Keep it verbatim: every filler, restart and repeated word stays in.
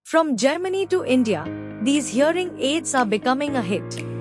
From Germany to India, these hearing aids are becoming a hit.